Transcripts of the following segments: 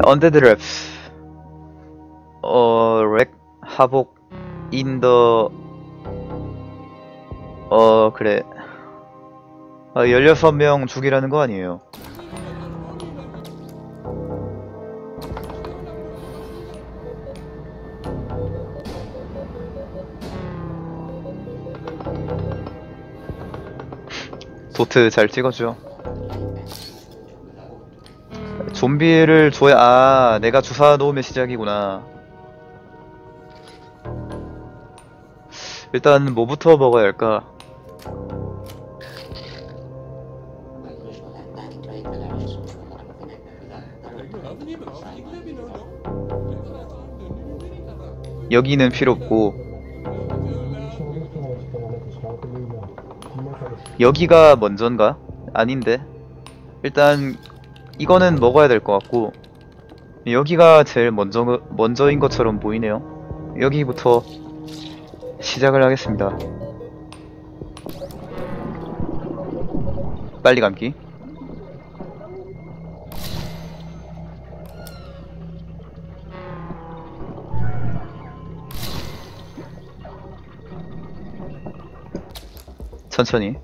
언데드 랩스 렉 하복 인더 그래 16명 죽이라는 거 아니에요. 도트 잘 찍어줘. 좀비를 줘야 내가 주사 놓으면 시작이구나. 일단 뭐부터 먹어야 할까? 여기는 필요 없고 여기가 먼저인가? 아닌데 일단 이거는 먹어야 될 것 같고 여기가 제일 먼저인 것처럼 보이네요. 여기부터 시작을 하겠습니다. 빨리 감기. 천천히.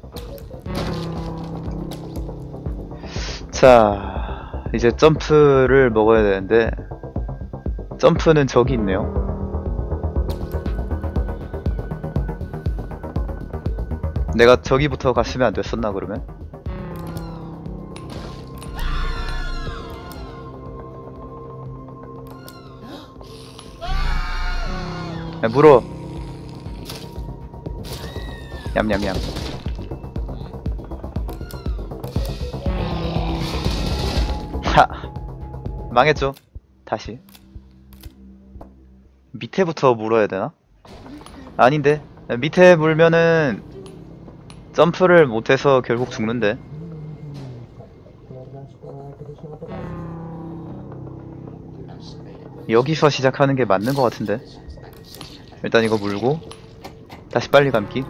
자, 이제 점프를 먹어야 되는데 점프는 저기 있네요. 내가 저기부터 갔으면 안 됐었나 그러면? 야, 물어. 냠냠냠. 하! 망했죠? 다시. 밑에부터 물어야 되나? 아닌데. 밑에 물면은 점프를 못해서 결국 죽는데. 여기서 시작하는 게 맞는 것 같은데. 일단 이거 물고 다시 빨리 감기.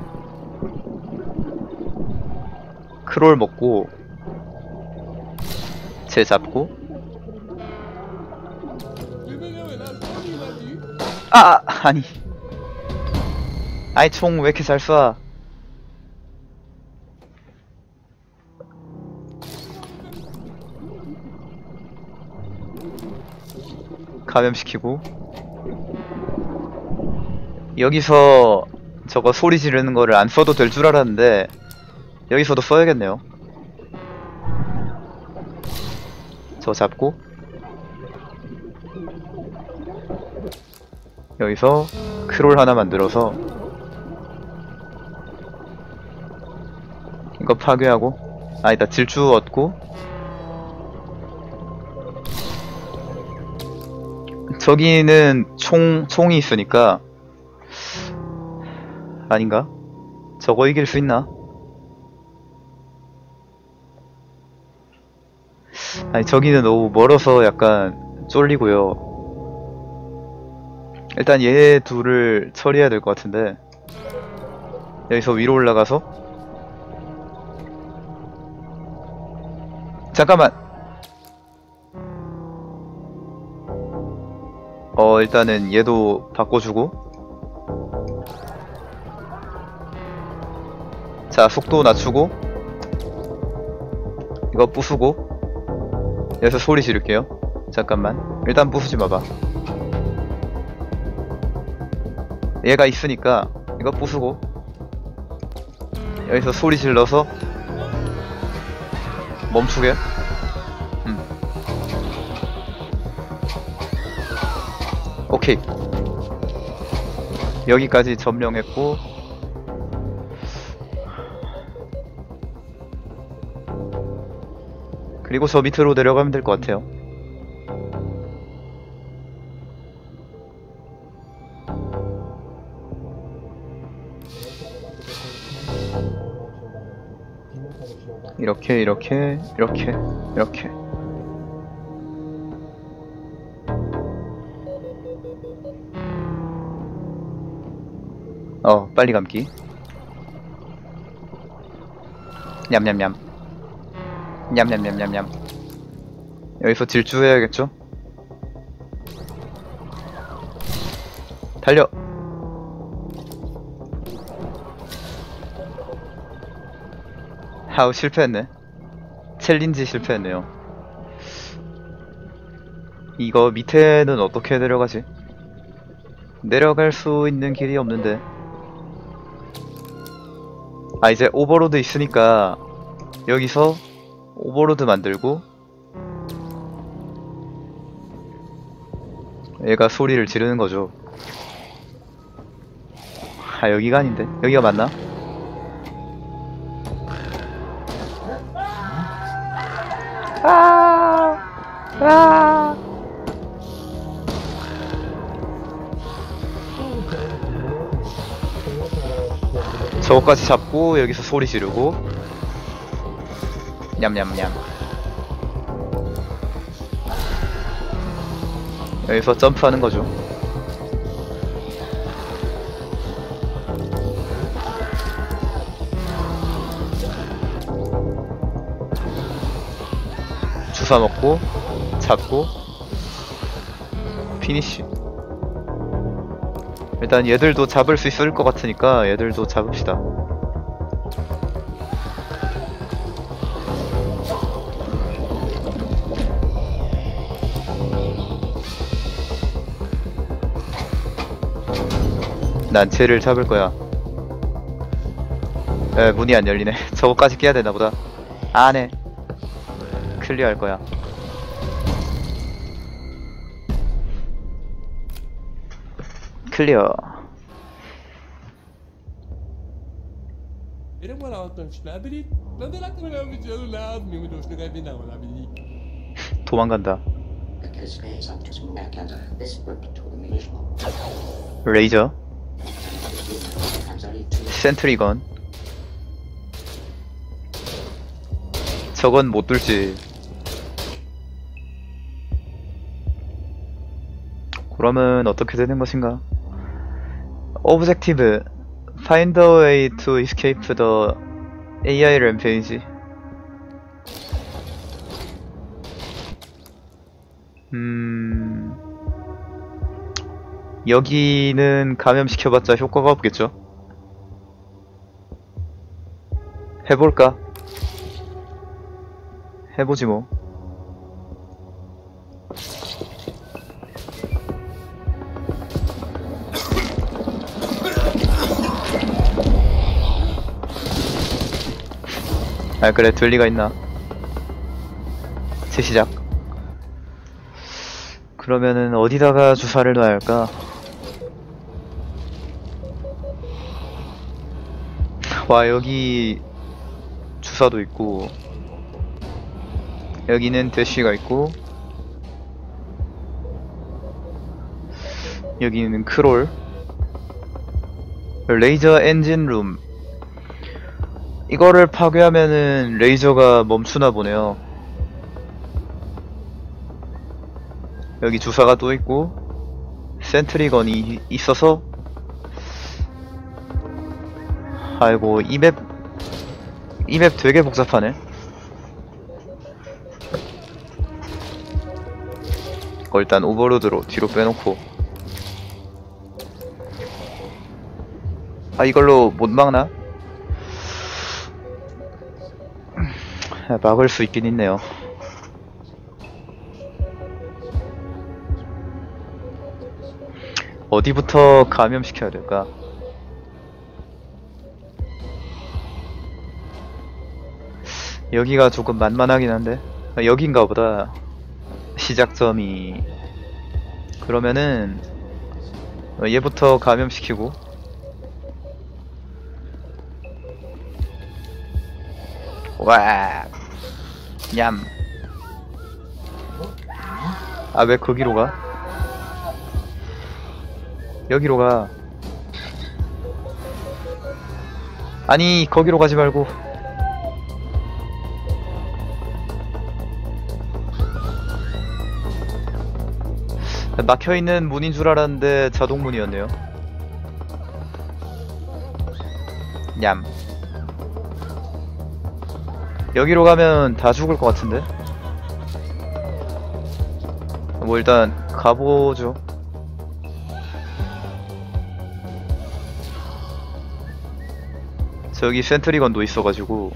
크롤 먹고 쟤 잡고 아니 총 왜 이렇게 잘 쏴. 감염시키고 여기서 저거 소리 지르는 거를 안 써도 될 줄 알았는데 여기서도 써야겠네요. 저 잡고 여기서 크롤 하나 만들어서 이거 파괴하고 아니다 질주 얻고 저기는 총이 있으니까 아닌가? 저거 이길 수 있나? 아니 저기는 너무 멀어서 약간 쫄리고요. 일단 얘 둘을 처리해야 될 것 같은데 여기서 위로 올라가서 잠깐만. 일단은 얘도 바꿔주고 자 속도 낮추고 이거 부수고 여기서 소리 지를게요. 잠깐만 일단 부수지 마봐. 얘가 있으니까 이거 부수고 여기서 소리 질러서 멈추게. 오케이 여기까지 점령했고 그리고 저 밑으로 내려가면 될 것 같아요. 이렇게 빨리 감기. 냠냠냠 여기서 질주해야겠죠? 달려. 아우, 실패했네. 챌린지 실패했네요. 이거 밑에는 어떻게 내려가지? 내려갈 수 있는 길이 없는데. 아, 이제 오버로드 있으니까 여기서 오버로드 만들고 얘가 소리를 지르는 거죠. 아, 여기가 아닌데. 여기가 맞나? 아! 아! 저거까지 잡고 여기서 소리 지르고 냠냠냠. 여기서 점프하는 거죠. 주사 먹고 잡고 피니쉬. 일단 얘들도 잡을 수 있을 것 같으니까 얘들도 잡읍시다. 난 쟤를 잡을 거야. 에, 문이 안 열리네. 저거까지 깨야 되나 보다. 안 해. 클리어 할 거야. 클리어. Era moral tão snabbery, não dá lá que não me diz lá, me dos de gabina ou lá me. 도망간다. 레이저. 센트리건. 저건 못 뚫지. 그러면 어떻게 되는 것인가? Objective: Find a way to escape the AI rampage. 여기는 감염시켜봤자 효과가 없겠죠? 해볼까? 해보지 뭐. 아, 그래, 될 리가 있나? 재시작. 그러면은 어디다가 주사를 놔야 할까? 와, 여기 주사도 있고 여기는 대쉬가 있고 여기는 크롤. 레이저 엔진 룸. 이거를 파괴하면은 레이저가 멈추나 보네요. 여기 주사가 또 있고 센트리건이 있어서. 아이고, 이 맵 되게 복잡하네. 일단 오버로드로 뒤로 빼놓고. 아, 이걸로 못 막나? 막을 수 있긴 있네요. 어디부터 감염시켜야 될까? 여기가 조금 만만하긴 한데. 아, 여긴가 보다. 시작점이. 그러면은 얘부터 감염시키고. 와, 냠. 아, 왜 거기로 가? 여기로 가. 아니, 거기로 가지 말고. 막혀있는 문인 줄 알았는데 자동문이었네요. 냠. 여기로 가면 다 죽을 것 같은데? 뭐 일단 가보죠. 저기 센트리건도 있어가지고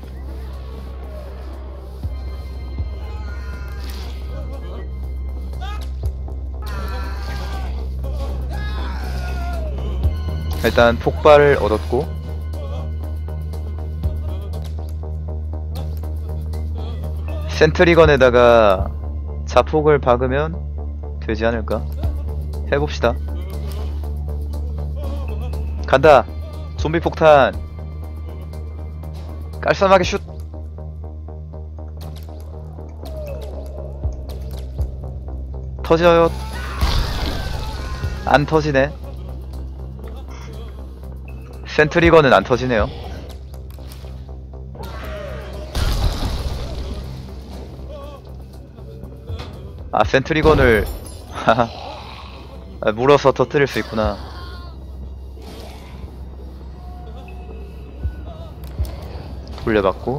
일단 폭발을 얻었고 센트리건에다가 자폭을 박으면 되지 않을까? 해봅시다. 간다! 좀비 폭탄! 깔쌈하게 슛! 터져요. 안 터지네. 센트리건은 안 터지네요. 아, 센트리건을 물어서 터뜨릴 수 있구나. 돌려받고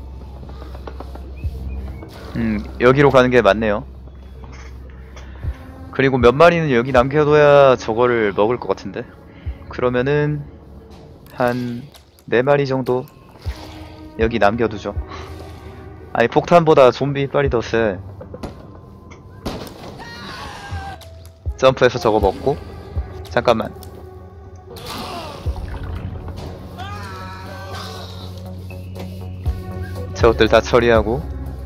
여기로 가는 게 맞네요. 그리고 몇 마리는 여기 남겨둬야 저거를 먹을 것 같은데. 그러면은 한 4마리 정도 여기 남겨두죠. 아니 폭탄보다 좀비 이빨이 더 세. 점프해서 저거 먹고. 잠깐만. 저것들 다 처리하고.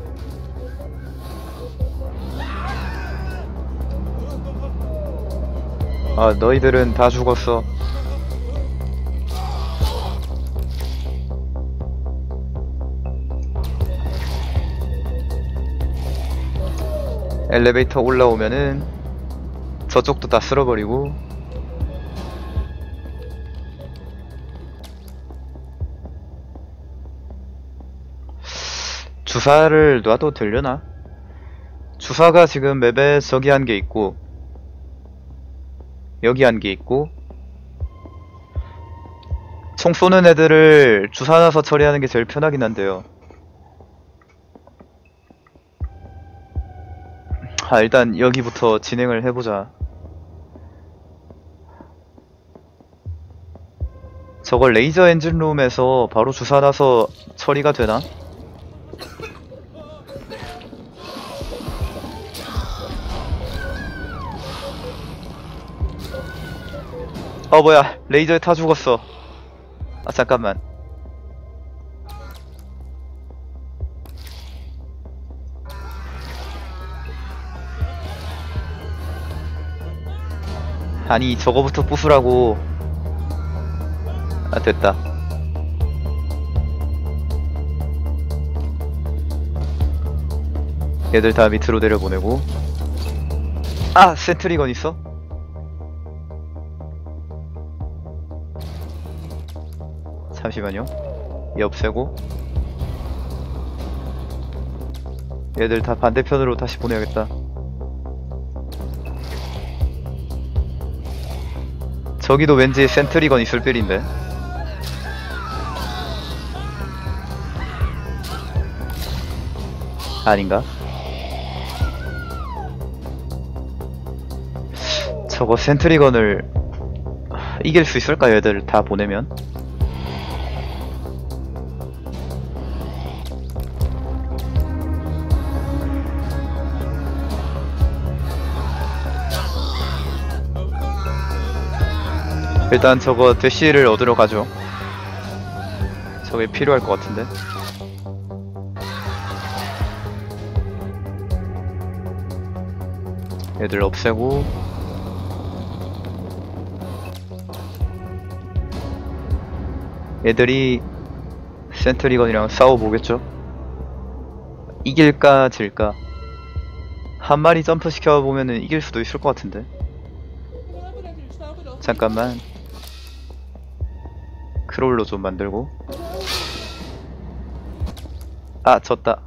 아, 너희들은 다 죽었어. 엘리베이터 올라오면은 저쪽도 다 쓸어버리고. 주사를 놔도 되려나? 주사가 지금 맵에 저기 한 개 있고 여기 한 개 있고 총 쏘는 애들을 주사 놔서 처리하는 게 제일 편하긴 한데요. 일단 여기부터 진행을 해보자. 저걸 레이저 엔진룸에서 바로 주사 놔서 처리가 되나? 뭐야, 레이저에 타 죽었어. 아, 잠깐만. 아니 저거부터 부수라고. 아, 됐다. 얘들 다 밑으로 내려보내고. 아, 센트리건 있어? 잠시만요. 얘 없애고 얘들 다 반대편으로 다시 보내야겠다. 저기도 왠지 센트리건 있을 필인데. 아닌가? 저거 센트리건을 이길 수 있을까? 얘들 다 보내면? 일단 저거 대시를 얻으러 가죠. 저게 필요할 것 같은데. 얘들 없애고. 얘들이 센트리건이랑 싸워보겠죠. 이길까 질까. 한 마리 점프 시켜보면은 이길 수도 있을 것 같은데. 잠깐만. 크롤로 좀 만들고. 아, 졌다.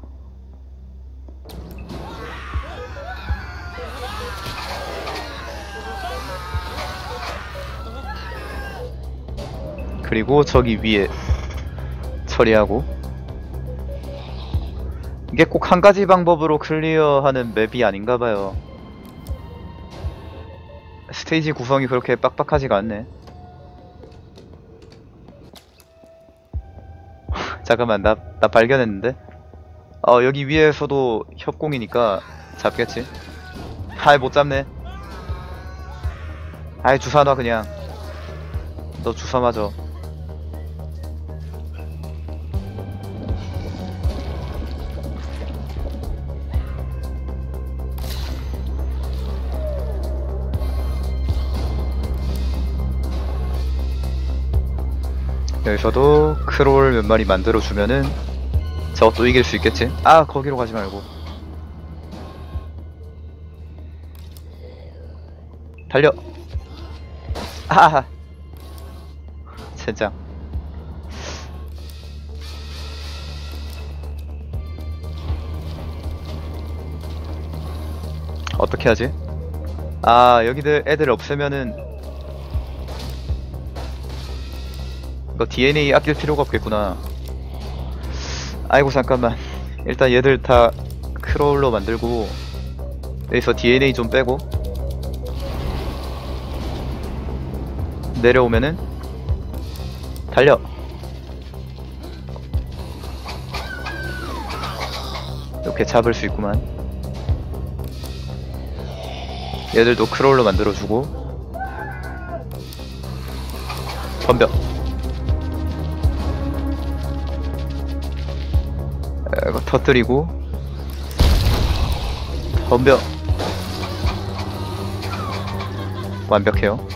그리고 저기 위에 처리하고. 이게 꼭 한 가지 방법으로 클리어하는 맵이 아닌가봐요. 스테이지 구성이 그렇게 빡빡하지가 않네. 잠깐만, 나 발견했는데? 여기 위에서도 협공이니까 잡겠지? 아이, 못 잡네. 아이, 주사 놔, 그냥. 너 주사 맞아. 여기서도 크롤 몇 마리 만들어주면은 저것도 이길 수 있겠지? 아, 거기로 가지 말고. 달려! 아하하! 젠장. 어떻게 하지? 아, 여기들 애들 없애면은 이거 DNA 아낄 필요가 없겠구나. 아이고, 잠깐만. 일단 얘들 다 크롤로 만들고 여기서 DNA 좀 빼고 내려오면은 달려. 이렇게 잡을 수 있구만. 얘들도 크롤로 만들어주고 덤벼. 이거 터뜨리고 덤벼. 완벽해요.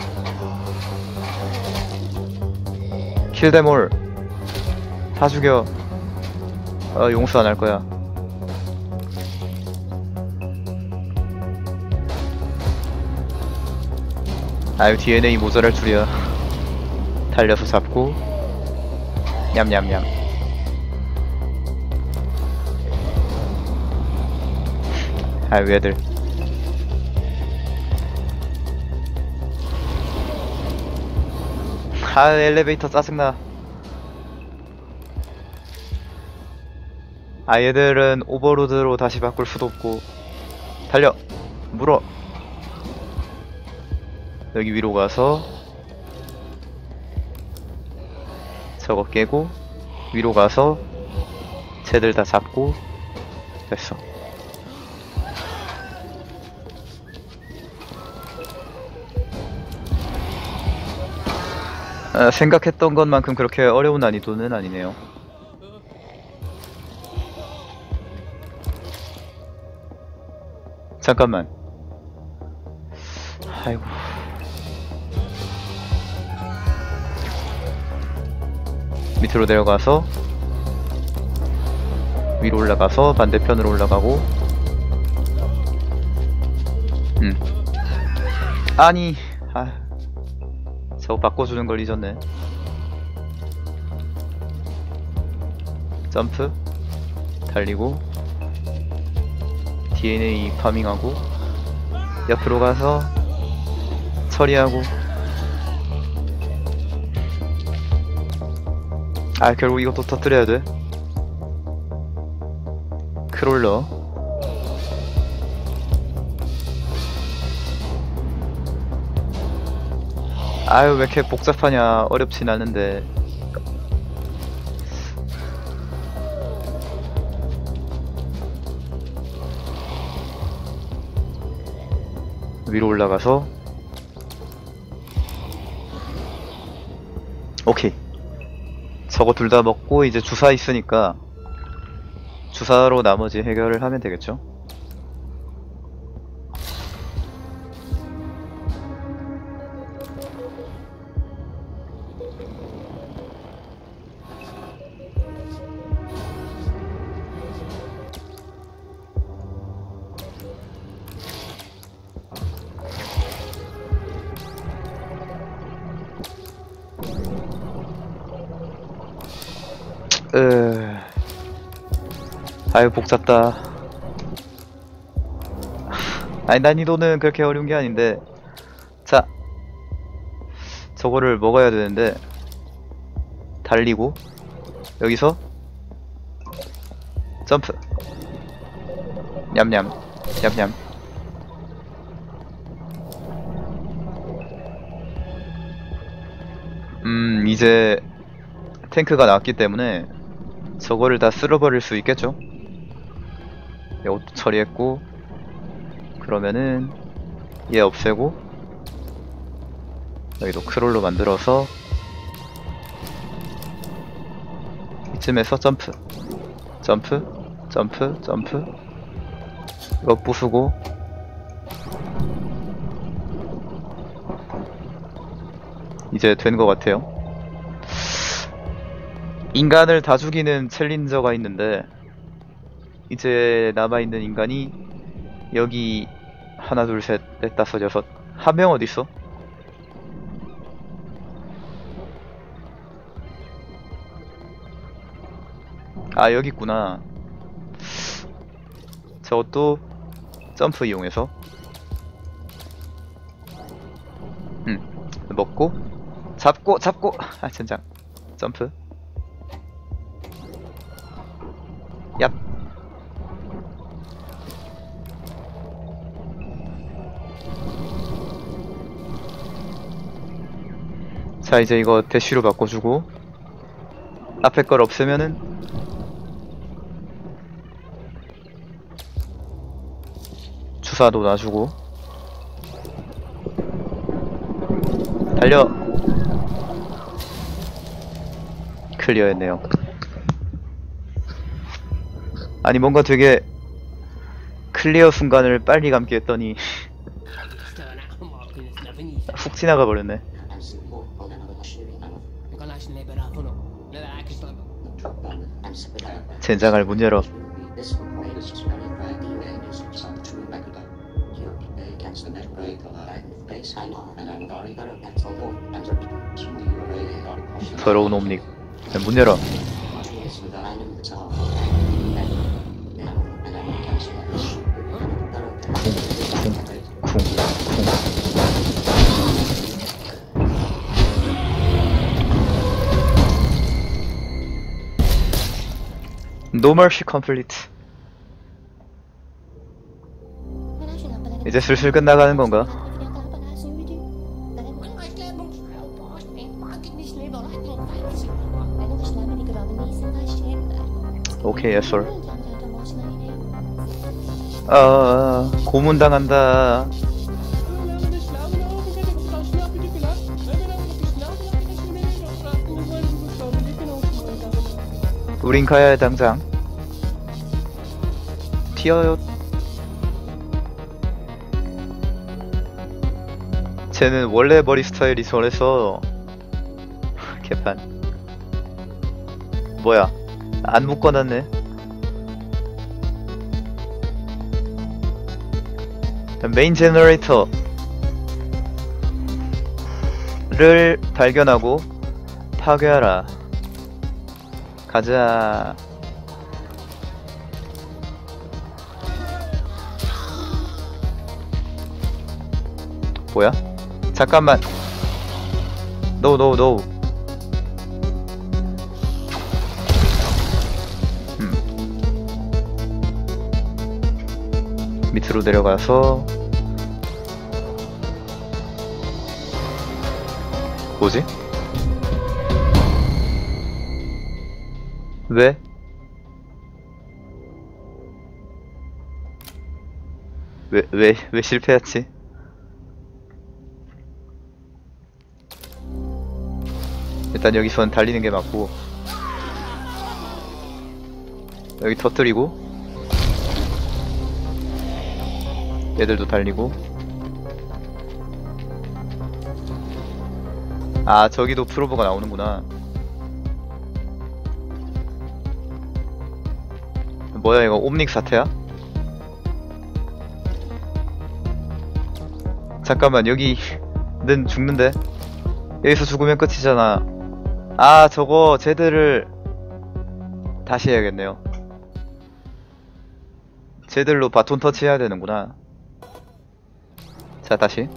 킬데몰 다 죽여. 용서 안 할 거야. 아유, DNA 모자랄 줄이야. 달려서 잡고 냠냠냠. 아유, 얘들. 아, 엘리베이터 짜증나. 아, 얘들은 오버로드로 다시 바꿀 수도 없고. 달려! 물어! 여기 위로 가서 저거 깨고 위로 가서 쟤들 다 잡고 됐어. 생각했던 것만큼 그렇게 어려운 난이도는 아니네요. 잠깐만. 아이고. 밑으로 내려가서 위로 올라가서 반대편으로 올라가고. 아니, 저거 바꿔주는 걸 잊었네. 점프 달리고 DNA 파밍하고 옆으로 가서 처리하고. 아, 결국 이것도 터뜨려야 돼. 크롤러. 아유, 왜 이렇게 복잡하냐. 어렵진 않은데. 위로 올라가서 오케이. 저거 둘 다 먹고 이제 주사 있으니까 주사로 나머지 해결을 하면 되겠죠? 아유, 복잡다. 아니, 난이도는 그렇게 어려운 게 아닌데. 자, 저거를 먹어야 되는데 달리고 여기서 점프 냠냠 냠냠. 이제 탱크가 나왔기 때문에 저거를 다 쓸어버릴 수 있겠죠? 이것도 처리했고, 그러면은 얘 없애고 여기도 크롤로 만들어서 이쯤에서 점프 점프 점프 점프 이거 부수고 이제 된 것 같아요. 인간을 다 죽이는 챌린저가 있는데 이제 남아있는 인간이 여기 하나 둘 셋 넷 다섯 여섯 한 명 어딨어? 아 여기 있구나. 저것도 점프 이용해서 먹고 잡고 아 젠장 점프 얍. 자 이제 이거 대쉬로 바꿔주고 앞에 걸 없애면은 주사도 놔주고 달려. 클리어했네요. 아니 뭔가 되게 클리어 순간을 빨리 감기 했더니 훅 지나가 버렸네. 젠장을 문 열어. 더러운 옴닉. 문 열어. 쿵. No mercy complete. 이제 슬슬 끝나가는 건가? 오케이, yes sir. 고문당한다. 우린 가야 해 당장. 튀어요. 쟤는 원래 머리 스타일이 저래서 개판. 뭐야? 안 묶어놨네. 메인 제너레이터를 발견하고 파괴하라. 가자. 뭐야? 잠깐만. No. 밑으로 내려가서 뭐지? 왜? 왜 실패했지? 일단 여기선 달리는 게 맞고 여기 터뜨리고 얘들도 달리고. 아 저기도 프로브가 나오는구나. 뭐야 이거 옴닉 사태야? 잠깐만 여기는 죽는데? 여기서 죽으면 끝이잖아. 아 저거 쟤들을 다시 해야겠네요. 쟤들로 바톤 터치해야 되는구나. 자 다시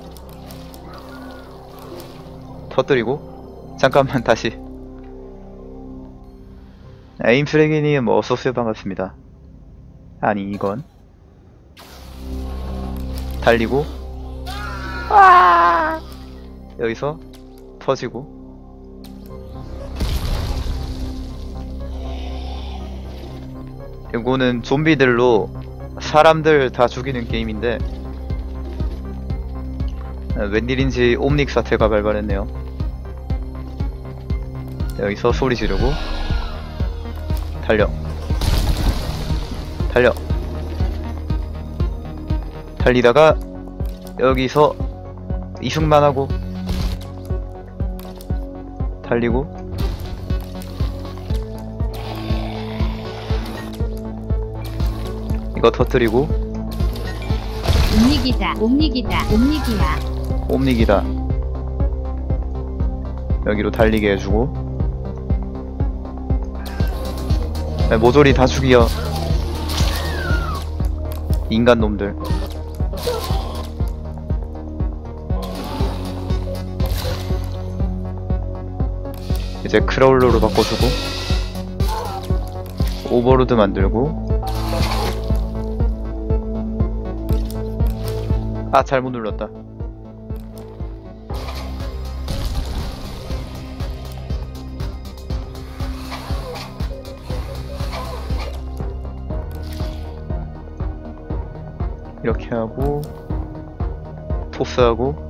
터뜨리고 잠깐만 다시. 에임 쓰레기님 어서오세요. 반갑습니다. 아니 이건 달리고 여기서 터지고 이거는 좀비들로 사람들 다 죽이는 게임인데 웬일인지 옴닉 사태가 발발했네요. 여기서 소리 지르고 달려 달려 달리다가 여기서 이승만 하고 달리고 이거 터뜨리고 옴닉이다. 옴닉이다. 옴닉이야. 옴닉이다. 여기로 달리게 해주고 모조리 다 죽여 인간 놈들. 이제 크라울러로 바꿔주고 오버로드 만들고 아 잘못 눌렀다. 이렇게 하고 토스하고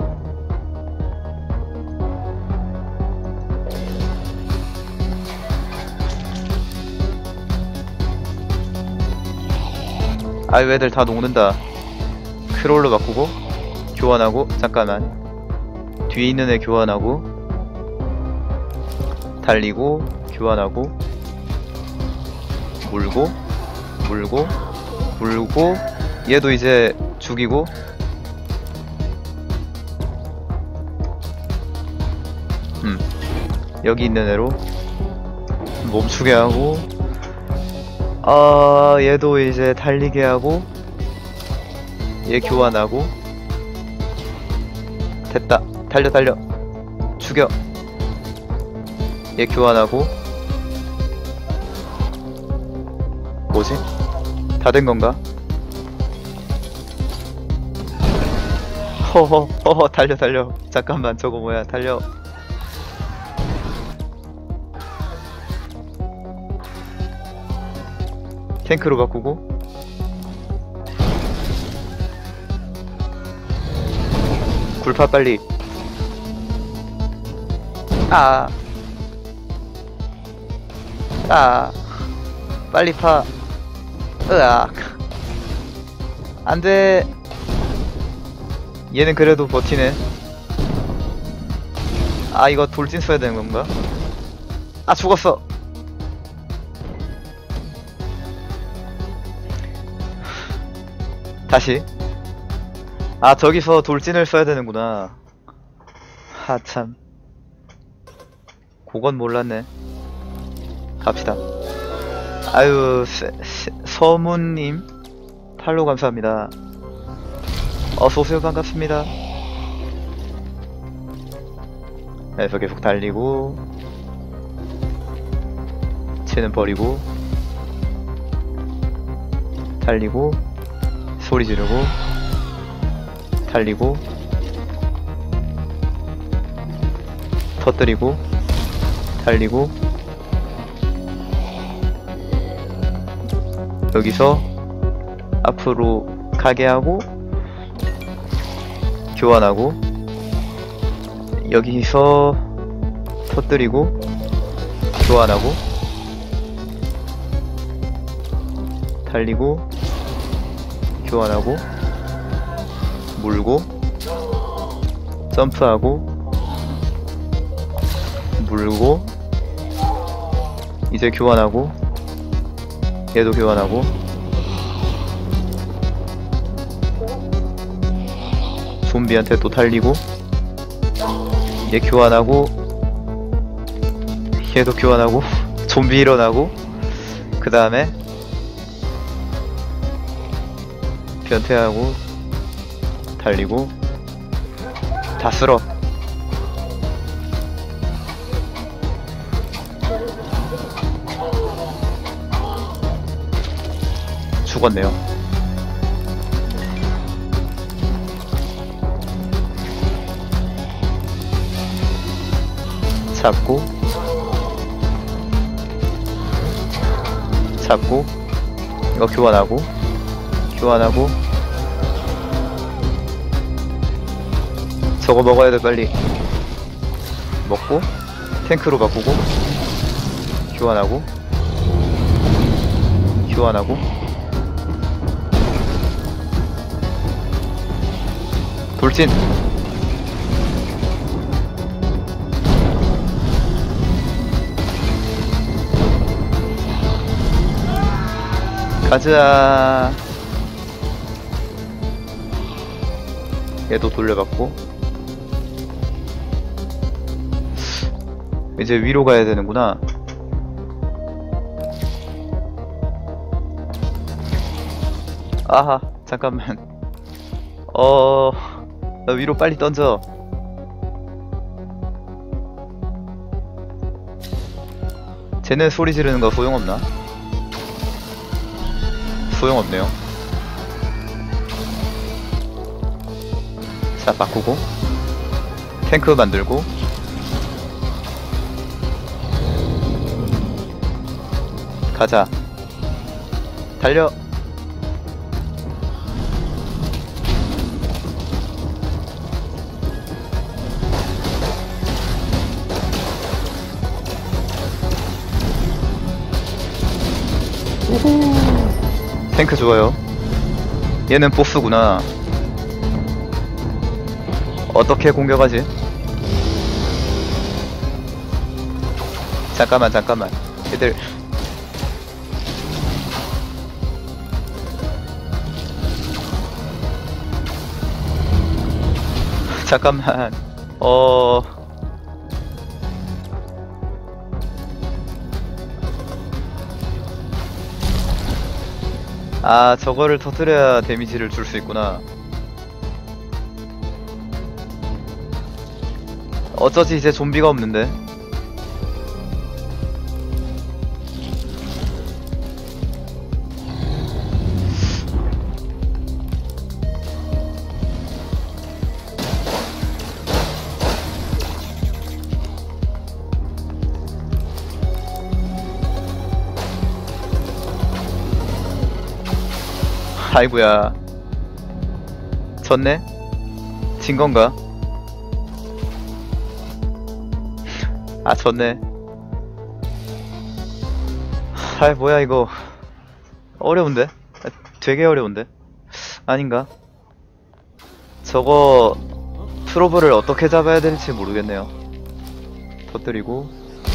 아이 애들 다 녹는다. 크롤로 바꾸고 교환하고 잠깐만 뒤에 있는 애 교환하고 달리고 교환하고 물고 물고 물고 얘도 이제 죽이고 여기 있는 애로 멈추게 하고 얘도 이제 달리게 하고 얘 교환하고 됐다. 달려 달려 죽여. 얘 교환하고 뭐지? 다 된 건가? 허허 달려 달려. 잠깐만 저거 뭐야 달려. 탱크로 바꾸고 굴파 빨리. 빨리 파. 으악 안돼. 얘는 그래도 버티네. 이거 돌진 써야 되는 건가? 죽었어. 다시. 저기서 돌진을 써야 되는구나. 참. 그건 몰랐네. 갑시다. 아유, 서문님 팔로우 감사합니다. 어서오세요. 반갑습니다. 그래서 계속 달리고 쟤는 버리고 달리고 소리 지르고 달리고 터뜨리고 달리고 여기서 앞으로 가게 하고 교환하고 여기서 터뜨리고 교환하고 달리고 교환하고 물고 점프하고 물고 이제 교환하고 얘도 교환하고 좀비한테 또 달리고 얘 교환하고 얘도 교환하고 좀비 일어나고 그 다음에 변태하고 달리고 다 쓸어. 죽었네요. 잡고 잡고 이거 교환하고 교환하고 저거 먹어야 돼. 빨리 먹고 탱크로 바꾸고 교환하고 교환하고 돌진 가자. 얘도 돌려받고 이제 위로 가야 되는구나. 아하 잠깐만. 나 위로 빨리 던져. 쟤네 소리 지르는 거 소용없나? 소용없네요. 자 바꾸고 탱크 만들고 가자. 달려. 탱크 좋아요. 얘는 보스구나. 어떻게 공격하지? 잠깐만 얘들 잠깐만. 아 저거를 터뜨려야 데미지를 줄 수 있구나. 어쩌지 이제 좀비가 없는데. 아이고야. 졌네? 진 건가? 아 졌네. 아이 뭐야 이거. 어려운데? 되게 어려운데? 아닌가? 저거 트로브를 어떻게 잡아야 될지 모르겠네요. 터뜨리고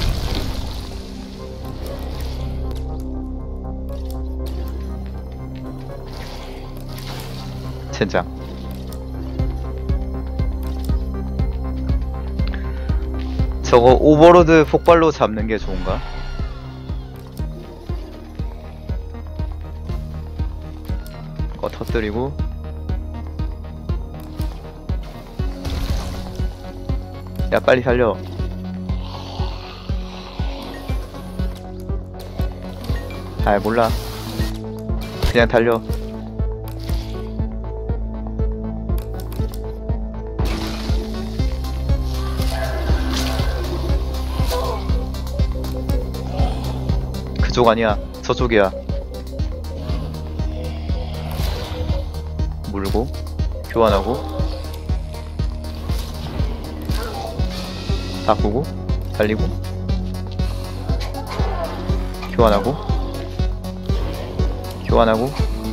젠장. 저거 오버로드 폭발로 잡는 게 좋은가? 그거 터뜨리고 야 빨리 살려. 아 몰라. 그냥 달려. 그쪽 아니야. 저쪽이야. 물고 교환하고 바꾸고 달리고 교환하고 교환하고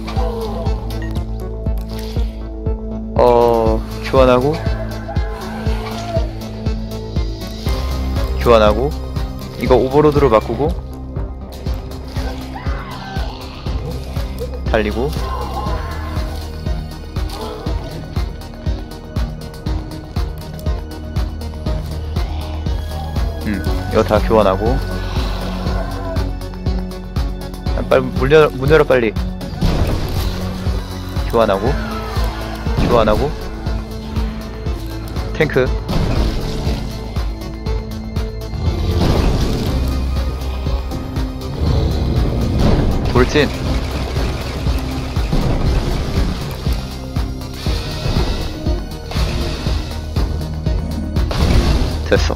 교환하고 교환하고 이거 오버로드로 바꾸고 달리고 이거 다 교환하고 빨리 문 열어 빨리. 교환하고 교환하고 탱크 돌진 됐어.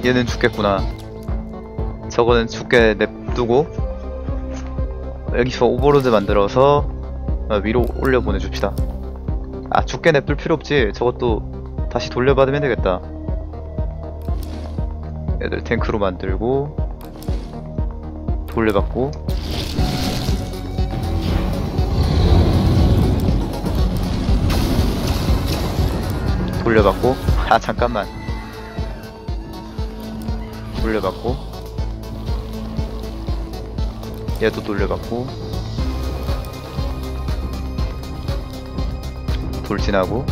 얘는 죽겠구나. 저거는 죽게 냅두고 여기서 오버로드 만들어서 위로 올려 보내줍시다. 아, 죽게 냅둘 필요 없지. 저것도 다시 돌려받으면 되겠다. 얘들 탱크로 만들고 돌려받고 돌려받고. 아, 잠깐만. 돌려받고 얘도 돌려받고 돌진하고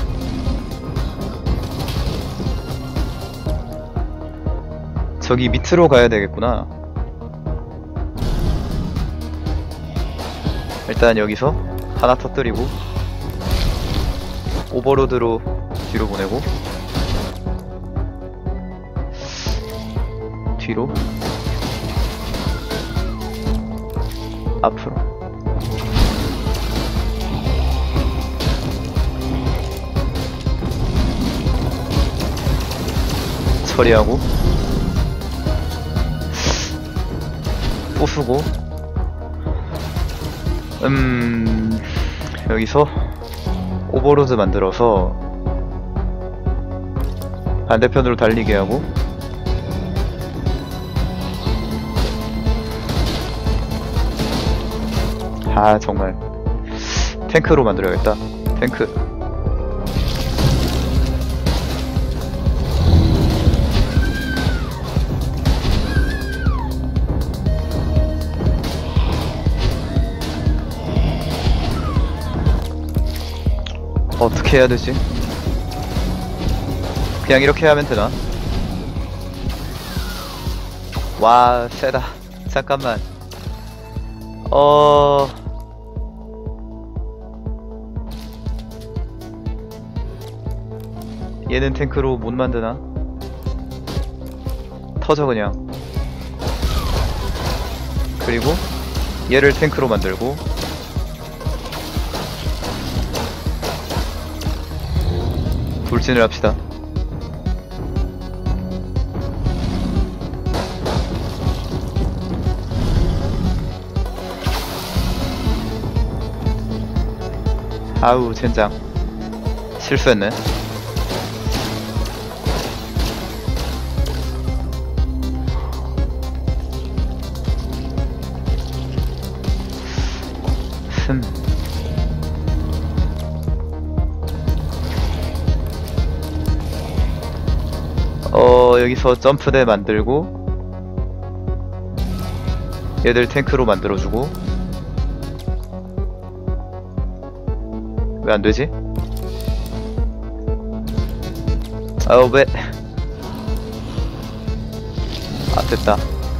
저기 밑으로 가야 되겠구나. 일단 여기서 하나 터뜨리고 오버로드로 뒤로 보내고 뒤로 앞으로 처리하고 부수고 여기서 오버로드 만들어서 반대편으로 달리게 하고 아, 정말 탱크로 만들어야겠다. 탱크 어떻게 해야 되지? 그냥 이렇게 하면 되나? 와, 세다. 잠깐만. 얘는 탱크로 못 만드나? 터져 그냥. 그리고 얘를 탱크로 만들고 돌진을 합시다. 아우, 젠장. 실수했네. 여기서 점프대 만들고 얘들 탱크로 만들어주고 왜 안되지? 아우, 왜? 아, 됐다.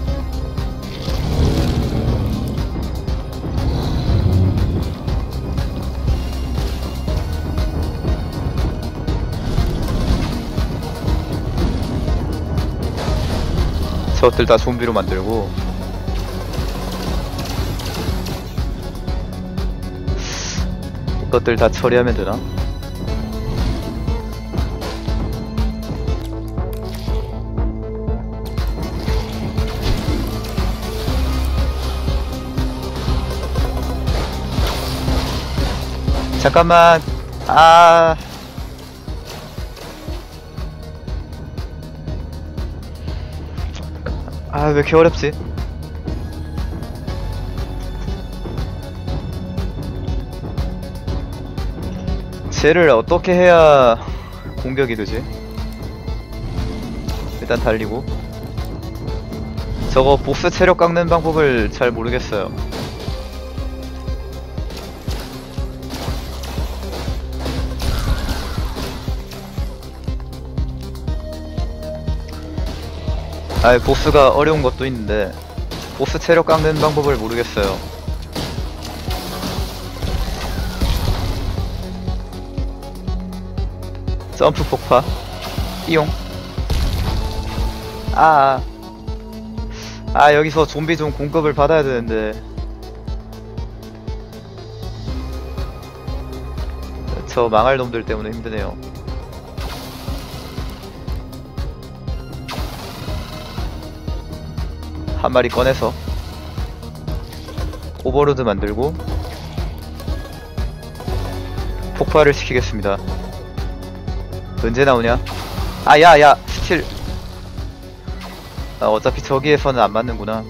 저것들 다 좀비로 만들고 이것들 다 처리하면 되나? 잠깐만. 아, 왜 이렇게 어렵지? 쟤를 어떻게 해야 공격이 되지? 일단 달리고. 저거 보스 체력 깎는 방법을 잘 모르겠어요. 보스가 어려운 것도 있는데 보스 체력 깎는 방법을 모르겠어요. 점프 폭파 띠용. 여기서 좀비 좀 공급을 받아야 되는데 저 망할 놈들 때문에 힘드네요. 한 마리 꺼내서 오버로드 만들고 폭발을 시키겠습니다. 언제 나오냐? 아, 야, 스틸. 아, 어차피 저기에서는 안 맞는구나.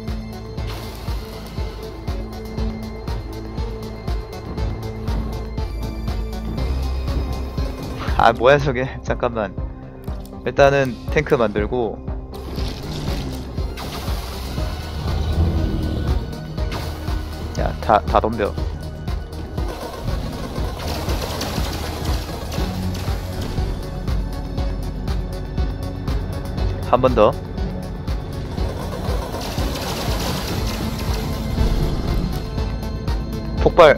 아, 뭐야 저게. 잠깐만. 일단은 탱크 만들고 야, 다 덤벼. 한 번 더. 폭발.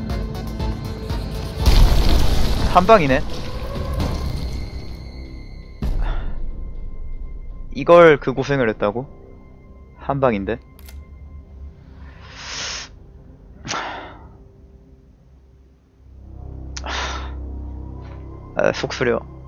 한 방이네. 이걸 그 고생을 했다고? 한 방인데. 아, 속 쓰려.